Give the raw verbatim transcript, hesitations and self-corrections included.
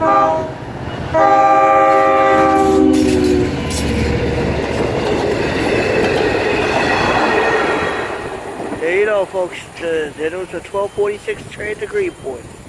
There you go, folks. The, there was a twelve forty-six train to Greenport.